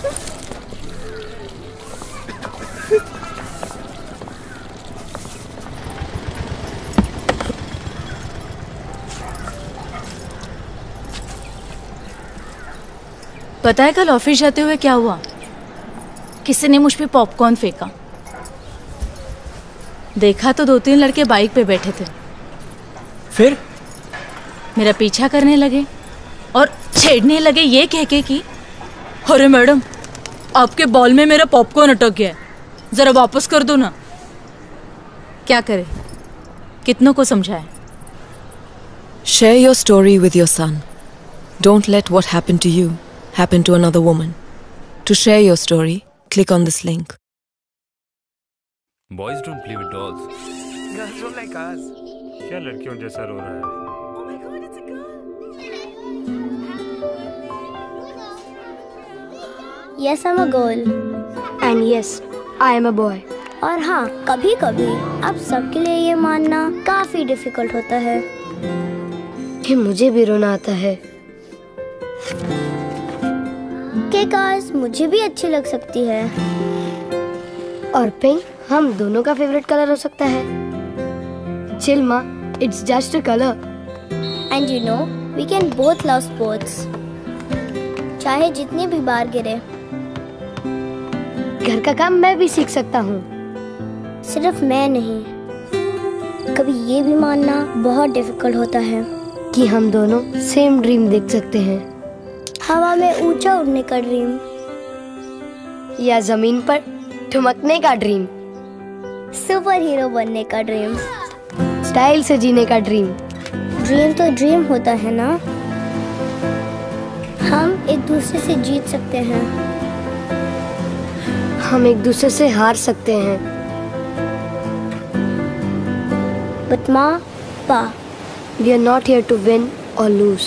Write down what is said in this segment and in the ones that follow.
पता है कल ऑफिस जाते हुए क्या हुआ? किसी ने मुझ पे पॉपकॉर्न फेंका। देखा तो 2-3 लड़के बाइक पे बैठे थे। फिर मेरा पीछा करने लगे और छेड़ने लगे ये कह के कि अरे मैडम, आपके बॉल में मेरा पॉपकॉर्न अटक गया है, जरा वापस कर दो ना। क्या करे, कितनों को समझाए। Share your story with your son. Don't let what happened to you happen to another woman. To share your story, click on this link. Boys don't play with dolls. Girls don't like us. क्या लड़कियों जैसा रो रहा है? Oh my God, it's a girl. Yes, I'm a girl. And yes, I am a boy. और हाँ, कभी कभी आप सबके लिए ये मानना काफी डिफिकल्ट होता है कि मुझे भी रोना आता है। के कार्स मुझे भी अच्छी लग सकती है। और पिंक हम दोनों का फेवरेट कलर हो सकता है। चिल माँ, it's just a color. And you know, we can both love sports. चाहे जितनी भी बार गिरे। घर का काम मैं भी सीख सकता हूँ। सिर्फ मैं नहीं। कभी ये भी मानना बहुत डिफिकल्ट होता है कि हम दोनों सेम ड्रीम देख सकते हैं। हवा में ऊंचा उड़ने का ड्रीम या जमीन पर ठुमकने का ड्रीम, सुपर हीरो बनने का ड्रीम, स्टाइल से जीने का ड्रीम। ड्रीम तो ड्रीम होता है ना। हम एक दूसरे से जीत सकते हैं, हम एक दूसरे से हार सकते हैं। But माँ, पा, we are not here to win or lose.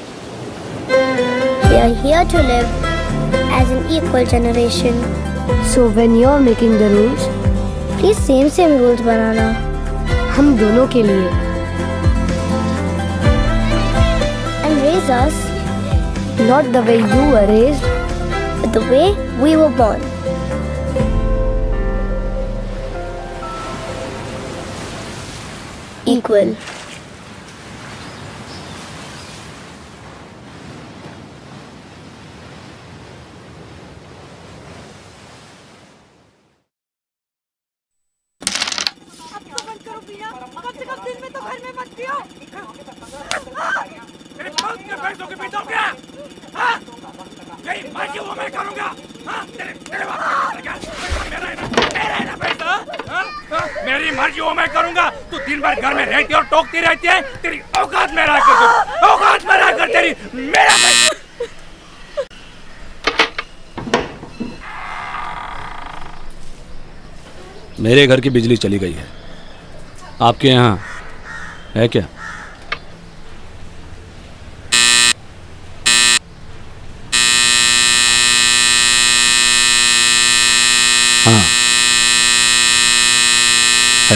We are here to live as an equal generation. So when you are making the rules, please same rules बनाना। हम दोनों के लिए। And raise us not the way you were raised, but the way we were born. Equal. मेरी मर्जी वो मैं करूंगा। तू दिन भर घर में रहती और टोकती रहती है। तेरी औकात में रह कर, औकात में रह कर तेरी मेरा मेरे घर की बिजली चली गई है, आपके यहाँ है क्या? हाँ है।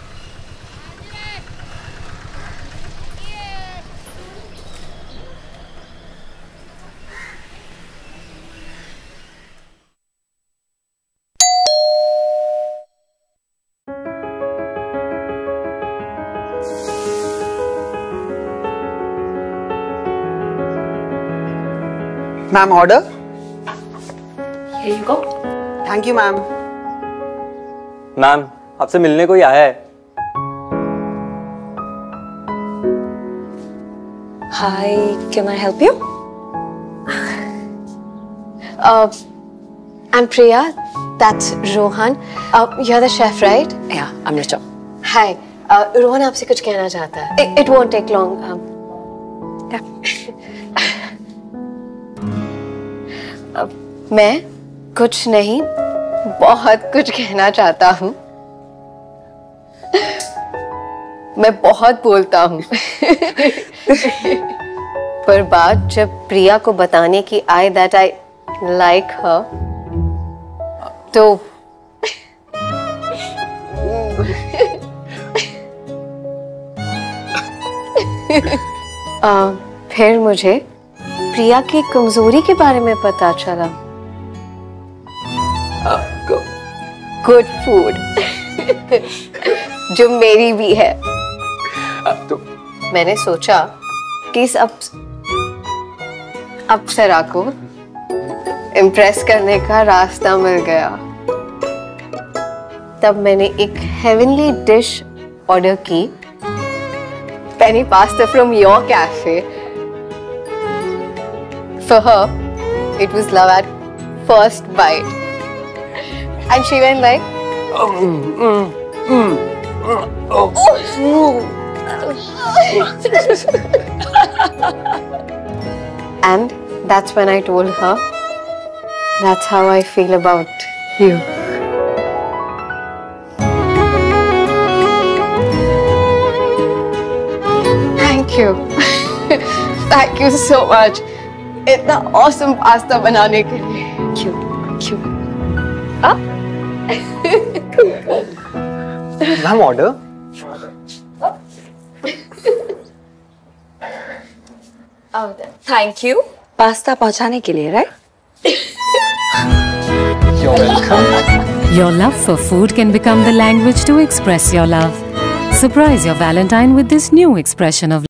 Ma'am, order? Here you go. Thank you, ma'am. Ma'am, आपसे मिलने कोई आया है। Hi, can I help you? I'm Priya. That's Rohan. You're the chef, right? Yeah, I'm Richa. Hi. Rohan आपसे कुछ कहना चाहता है. It won't take long. मैं कुछ नहीं, बहुत कुछ कहना चाहता हूँ। मैं बहुत बोलता हूँ। पर बात जब प्रिया को बताने की आई that I like her, तो फिर मुझे प्रिया की कमजोरी के बारे में पता चला। गुड फूड जो मेरी भी है। तो मैंने सोचा कि इस अप्सरा को इम्प्रेस करने का रास्ता मिल गया। तब मैंने एक हेवनली डिश ऑर्डर की, penne pasta from your cafe. For her, it was love at first bite, and she went like, and that's when I told her, that's how I feel about you. Thank you. Thank you so much. इतना awesome pasta बनाने के लिए। क्यों? Ma'am order. Thank you pasta पहुंचाने के लिए, right? You're welcome. Your love for food can become the language to express your love. Surprise your Valentine with this new expression of